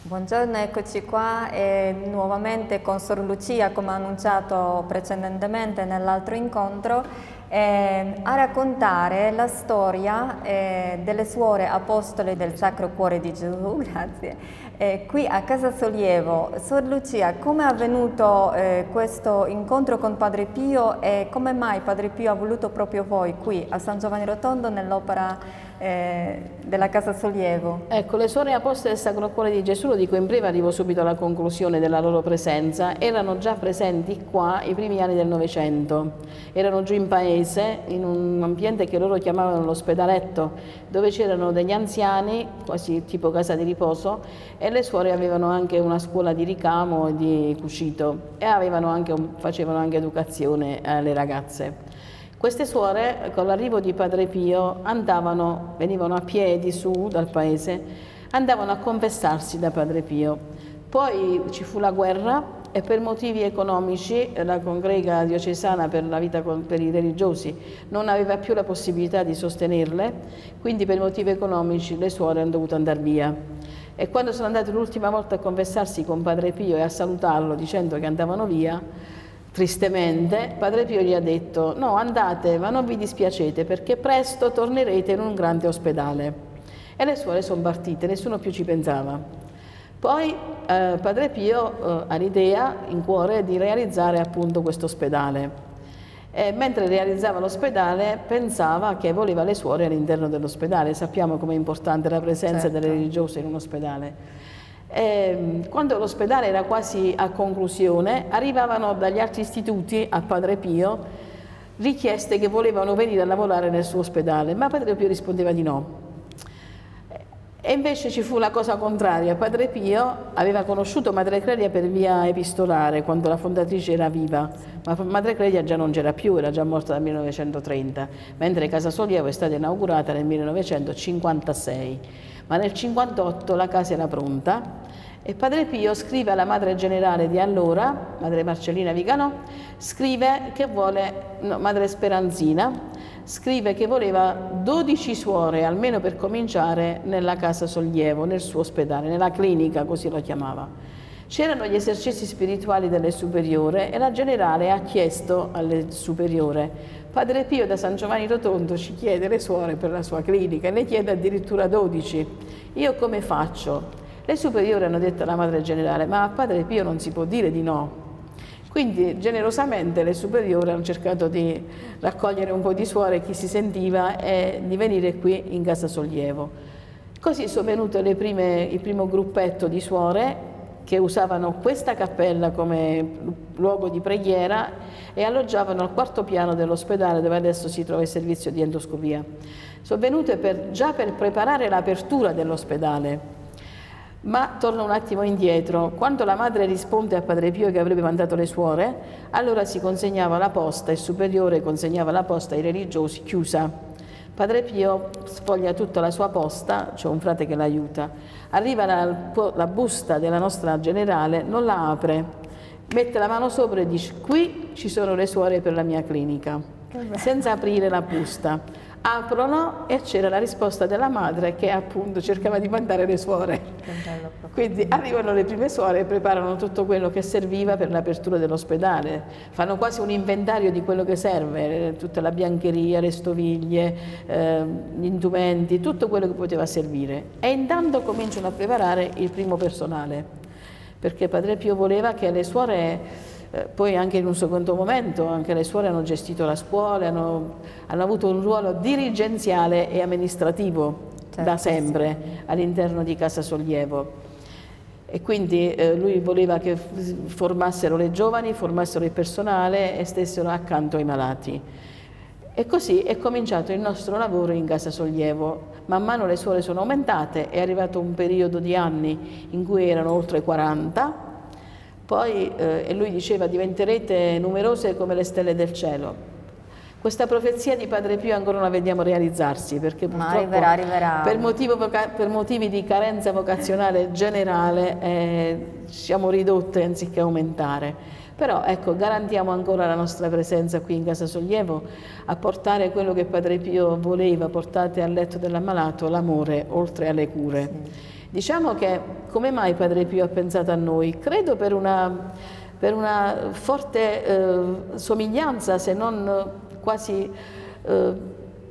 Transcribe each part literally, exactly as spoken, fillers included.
Buongiorno, eccoci qua e nuovamente con Sor Lucia, come annunciato precedentemente nell'altro incontro, eh, a raccontare la storia eh, delle suore apostole del Sacro Cuore di Gesù, grazie. Eh, qui a Casa Sollievo, Sor Lucia, come è avvenuto eh, questo incontro con Padre Pio e come mai Padre Pio ha voluto proprio voi qui a San Giovanni Rotondo nell'opera eh, della Casa Sollievo? Ecco, le suore apostole del Sacro Cuore di Gesù, lo dico in breve, arrivo subito alla conclusione della loro presenza, erano già presenti qua i primi anni del Novecento, erano giù in paese, in un ambiente che loro chiamavano l'ospedaletto, dove c'erano degli anziani, quasi tipo casa di riposo, e le suore avevano anche una scuola di ricamo e di cucito e avevano anche un, facevano anche educazione alle ragazze. Queste suore, con l'arrivo di Padre Pio, andavano, venivano a piedi su dal paese, andavano a confessarsi da Padre Pio. Poi ci fu la guerra e per motivi economici la congrega diocesana per la vita per i religiosi non aveva più la possibilità di sostenerle, quindi per motivi economici le suore hanno dovuto andare via. E quando sono andate l'ultima volta a confessarsi con Padre Pio e a salutarlo dicendo che andavano via, tristemente, Padre Pio gli ha detto: no, andate, ma non vi dispiacete perché presto tornerete in un grande ospedale. E le suore sono partite, nessuno più ci pensava. Poi eh, Padre Pio eh, ha l'idea in cuore di realizzare appunto questo ospedale. E mentre realizzava l'ospedale pensava che voleva le suore all'interno dell'ospedale. Sappiamo com'è importante la presenza certo. delle religiose in un ospedale. E, quando l'ospedale era quasi a conclusione, arrivavano dagli altri istituti a Padre Pio richieste che volevano venire a lavorare nel suo ospedale, ma Padre Pio rispondeva di no. E invece ci fu la cosa contraria. Padre Pio aveva conosciuto Madre Clelia per via epistolare quando la fondatrice era viva, ma Madre Clelia già non c'era più, era già morta nel millenovecentotrenta, mentre Casa Sollievo è stata inaugurata nel millenovecentocinquantasei. Ma nel cinquantotto la casa era pronta e Padre Pio scrive alla Madre Generale di allora, Madre Marcellina Viganò, scrive che vuole, no, Madre Speranzina, scrive che voleva dodici suore, almeno per cominciare, nella Casa Sollievo, nel suo ospedale, nella clinica, così lo chiamava. C'erano gli esercizi spirituali delle superiore e la generale ha chiesto alle superiore: Padre Pio da San Giovanni Rotondo ci chiede le suore per la sua clinica e ne chiede addirittura dodici. Io come faccio? Le superiori hanno detto alla Madre Generale: ma a Padre Pio non si può dire di no. Quindi generosamente le superiori hanno cercato di raccogliere un po' di suore, chi si sentiva, e di venire qui in Casa Sollievo. Così sono venute le prime, il primo gruppetto di suore che usavano questa cappella come luogo di preghiera e alloggiavano al quarto piano dell'ospedale dove adesso si trova il servizio di endoscopia. Sono venute per, già per preparare l'apertura dell'ospedale. Ma torno un attimo indietro, quando la madre risponde a Padre Pio che avrebbe mandato le suore, allora si consegnava la posta, il superiore consegnava la posta ai religiosi chiusa. Padre Pio sfoglia tutta la sua posta, c'è un frate che l'aiuta, arriva la, la busta della nostra generale, non la apre, mette la mano sopra e dice: qui ci sono le suore per la mia clinica, senza aprire la busta. Aprono e c'era la risposta della madre che appunto cercava di mandare le suore. Quindi arrivano le prime suore e preparano tutto quello che serviva per l'apertura dell'ospedale. Fanno quasi un inventario di quello che serve, tutta la biancheria, le stoviglie, eh, gli indumenti, tutto quello che poteva servire. E intanto cominciano a preparare il primo personale, perché Padre Pio voleva che le suore... Poi anche in un secondo momento anche le suore hanno gestito la scuola, hanno, hanno avuto un ruolo dirigenziale e amministrativo certo, da sempre sì. all'interno di Casa Sollievo. E quindi eh, lui voleva che formassero le giovani, formassero il personale e stessero accanto ai malati. E così è cominciato il nostro lavoro in Casa Sollievo. Man mano le suore sono aumentate, è arrivato un periodo di anni in cui erano oltre quaranta. Poi, eh, e lui diceva, diventerete numerose come le stelle del cielo. Questa profezia di Padre Pio ancora non la vediamo realizzarsi, perché purtroppo Ma arriverà, arriverà. Per, motivo, per motivi di carenza vocazionale generale eh, siamo ridotte anziché aumentare. Però ecco, garantiamo ancora la nostra presenza qui in Casa Sollievo a portare quello che Padre Pio voleva, portate al letto dell'ammalato, l'amore oltre alle cure. Sì. Diciamo che come mai Padre Pio ha pensato a noi? Credo per una, per una forte eh, somiglianza, se non quasi eh,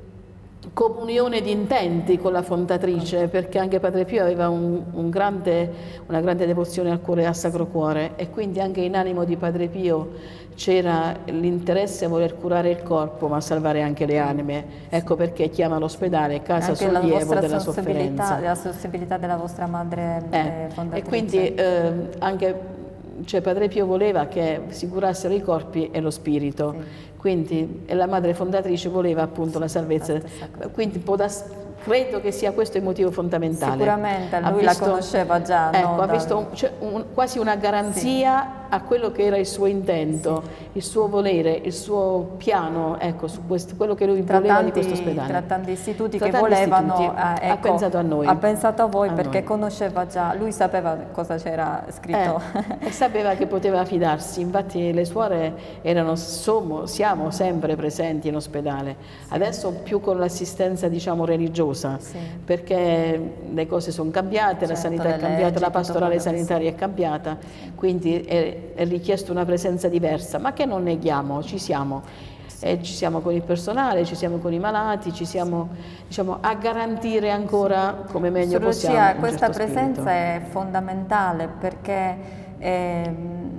comunione di intenti con la fondatrice, perché anche Padre Pio aveva un, un grande, una grande devozione al cuore e al Sacro Cuore, e quindi anche in animo di Padre Pio c'era l'interesse a voler curare il corpo ma salvare anche le anime. Ecco perché chiama l'ospedale casa sollievo della sofferenza. La sensibilità della vostra madre eh, fondatrice. E quindi eh, anche cioè, Padre Pio voleva che si curassero i corpi e lo spirito. Sì. Quindi e la madre fondatrice voleva appunto la salvezza, quindi può da, credo che sia questo il motivo fondamentale. Sicuramente, lui ha visto, la conosceva già. Ecco, no, ha da... visto un, cioè, un, quasi una garanzia sì. a quello che era il suo intento, sì. il suo volere, il suo piano, ecco, su questo, quello che lui tra voleva tanti, di questo ospedale. Tra tanti istituti tra che tanti volevano, istituti, eh, ecco, ha pensato a noi. Ha pensato a voi a perché noi. conosceva già, lui sapeva cosa c'era scritto. Eh, e sapeva che poteva fidarsi, infatti le suore erano, sommo, siamo sempre presenti in ospedale, sì. adesso più con l'assistenza diciamo religiosa, sì. perché le cose sono cambiate, certo, la sanità è cambiata, leggi, la pastorale sanitaria è cambiata, quindi è, è richiesto una presenza diversa, ma che non neghiamo, ci siamo. E ci siamo con il personale, ci siamo con i malati, ci siamo diciamo, a garantire ancora come meglio Sor Lucia, possiamo. Un questa certo presenza spirito. È fondamentale perché eh,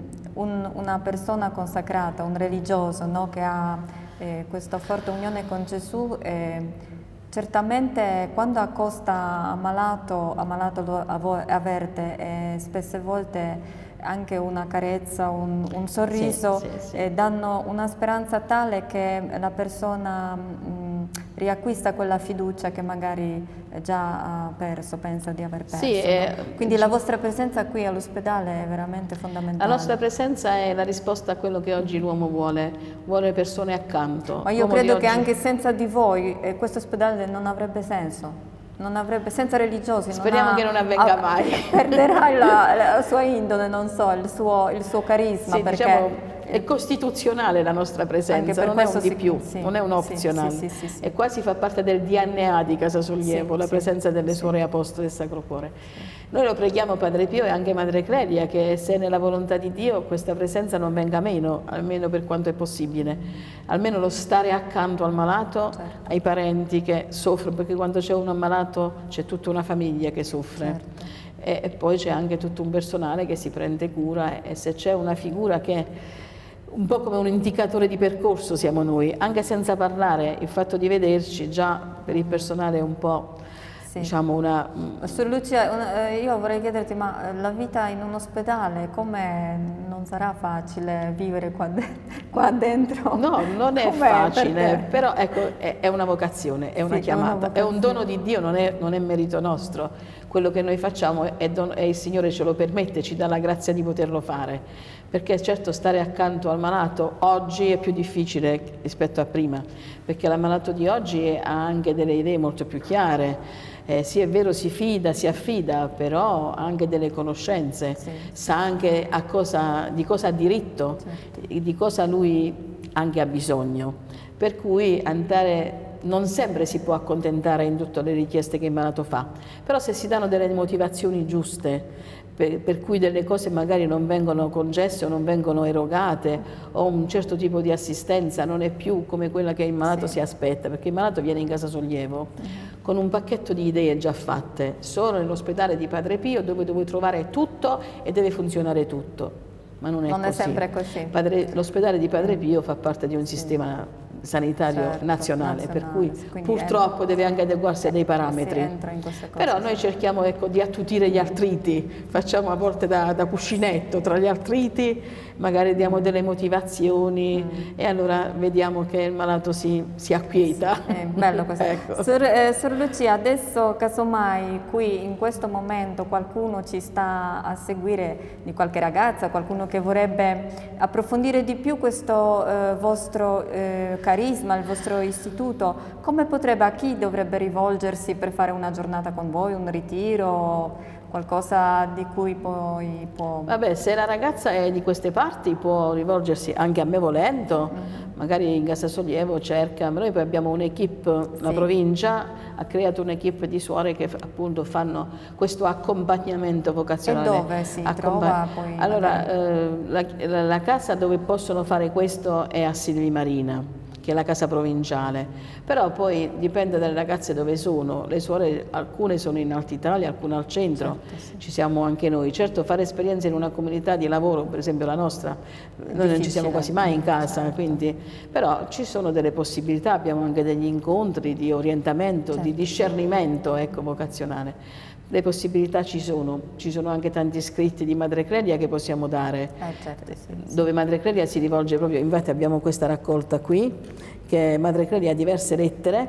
un, una persona consacrata, un religioso, no, che ha eh, questa forte unione con Gesù, eh, certamente quando accosta ammalato, ammalato a voi, avverte eh, spesse volte anche una carezza, un, un sorriso, sì, sì, sì. Eh, danno una speranza tale che la persona mh, riacquista quella fiducia che magari già ha perso, pensa di aver perso. Sì, no? eh, Quindi la vostra presenza qui all'ospedale è veramente fondamentale. La nostra presenza è la risposta a quello che oggi l'uomo vuole, vuole persone accanto. Ma io credo che oggi... anche senza di voi eh, questo ospedale non avrebbe senso. Non avrebbe, senza religiosi. Speriamo non ha, che non avvenga ha, mai. Perderà la, la sua indole, non so, il suo, il suo carisma. Sì, perché diciamo, è costituzionale la nostra presenza, non è un di si, più, sì, non è un optional. Sì, sì, sì, sì, e quasi fa parte del D N A di Casa Sollievo, sì, la sì, presenza delle sì. suore apostole del Sacro Cuore. Noi lo preghiamo Padre Pio e anche Madre Clelia che se nella volontà di Dio questa presenza non venga meno, almeno per quanto è possibile, almeno lo stare accanto al malato, certo. ai parenti che soffrono, perché quando c'è uno ammalato c'è tutta una famiglia che soffre. Certo. E, e poi c'è anche tutto un personale che si prende cura e, e se c'è una figura che un po' come un indicatore di percorso siamo noi, anche senza parlare, il fatto di vederci già per il personale è un po', sì. diciamo, una... Sor Lucia, io vorrei chiederti, ma la vita in un ospedale, come non sarà facile vivere qua, de qua dentro? No, non è facile, per però ecco, è, è una vocazione, è una sì, chiamata, è, una è un dono di Dio, non è, non è merito nostro. Quello che noi facciamo è, don è il Signore ce lo permette, ci dà la grazia di poterlo fare. Perché certo stare accanto al malato oggi è più difficile rispetto a prima, perché l'ammalato di oggi ha anche delle idee molto più chiare, eh, sì è vero si fida, si affida, però ha anche delle conoscenze, sì. sa anche a cosa, di cosa ha diritto, certo. di cosa lui anche ha bisogno, per cui andare... Non sempre si può accontentare in tutte le richieste che il malato fa, però se si danno delle motivazioni giuste, per, per cui delle cose magari non vengono concesse o non vengono erogate, o un certo tipo di assistenza non è più come quella che il malato sì. si aspetta, perché il malato viene in Casa Sollievo uh-huh. con un pacchetto di idee già fatte, solo nell'ospedale di Padre Pio dove dove trovare tutto e deve funzionare tutto, ma non è non così. È sempre così. L'ospedale di Padre Pio fa parte di un sì. sistema sanitario certo, nazionale, nazionale, per cui purtroppo entra, deve anche adeguarsi a dei parametri. In cose, Però noi cerchiamo ecco, di attutire gli artriti, facciamo a volte da, da cuscinetto tra gli artriti, magari diamo delle motivazioni mm. e allora vediamo che il malato si, si acquieta. È bello così. ecco. Sor, eh, Sor Lucia, adesso casomai qui in questo momento qualcuno ci sta a seguire, di qualche ragazza, qualcuno che vorrebbe approfondire di più questo eh, vostro eh, carisma, il vostro istituto, come potrebbe, a chi dovrebbe rivolgersi per fare una giornata con voi, un ritiro, qualcosa di cui poi può... Vabbè, se la ragazza è di queste parti può rivolgersi anche a me volendo, mm-hmm. magari in Casa Sollievo cerca, noi poi abbiamo un'equipe, la sì. provincia ha creato un'equipe di suore che appunto fanno questo accompagnamento vocazionale. E dove si Accompa trova poi? Allora, eh, la, la casa dove possono fare questo è a Silvi Marina, che è la casa provinciale, però poi dipende dalle ragazze dove sono, le suore alcune sono in Alta Italia, alcune al centro, certo, sì. ci siamo anche noi. Certo, fare esperienza in una comunità di lavoro, per esempio la nostra, noi non ci siamo quasi mai in casa, certo. quindi, però ci sono delle possibilità, abbiamo anche degli incontri di orientamento, certo. di discernimento ecco, vocazionale. Le possibilità ci sono, ci sono anche tanti scritti di Madre Clelia che possiamo dare, eh certo, sì, sì. dove Madre Clelia si rivolge proprio, infatti abbiamo questa raccolta qui, che Madre Clelia ha diverse lettere,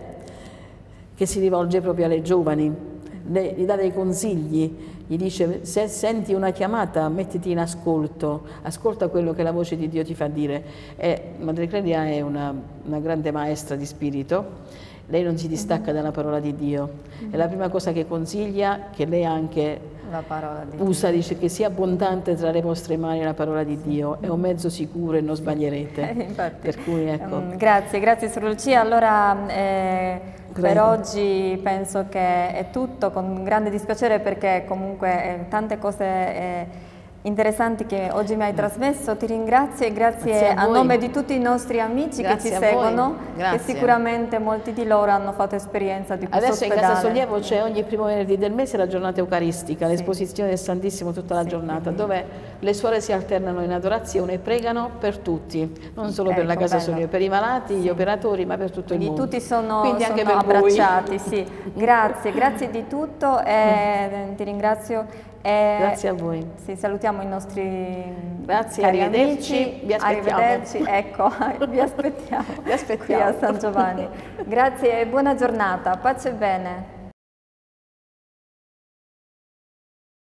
che si rivolge proprio alle giovani, le, gli dà dei consigli, gli dice se senti una chiamata mettiti in ascolto, ascolta quello che la voce di Dio ti fa dire. E Madre Clelia è una, una grande maestra di spirito. Lei non si distacca dalla parola di Dio, è la prima cosa che consiglia, che lei anche la parola di usa, Dio. Dice che sia abbondante tra le vostre mani la parola di Dio, è un mezzo sicuro e non sbaglierete. Eh, infatti, per cui, ecco. um, grazie, grazie Sor Lucia. Allora eh, per oggi penso che è tutto, con grande dispiacere perché comunque eh, tante cose... Eh, interessanti che oggi mi hai trasmesso, ti ringrazio e grazie, grazie a, a nome di tutti i nostri amici grazie che ci seguono, che sicuramente molti di loro hanno fatto esperienza di questo Adesso ospedale. In Casa Sollievo c'è ogni primo venerdì del mese la giornata eucaristica, sì. l'esposizione del Santissimo tutta la sì, giornata, sì. dove le suore si alternano in adorazione e pregano per tutti, non solo ecco, per la Casa bello. Sollievo, per i malati, sì. gli operatori, ma per tutto Quindi il mondo. Tutti sono, Quindi sono anche per abbracciati, sì. Grazie, grazie di tutto e ti ringrazio. E grazie a voi. Sì, salutiamo i nostri grazie, cari arrivederci, amici. Vi aspettiamo. Arrivederci, ecco, vi aspettiamo, vi aspettiamo qui a San Giovanni. Grazie e buona giornata, pace e bene.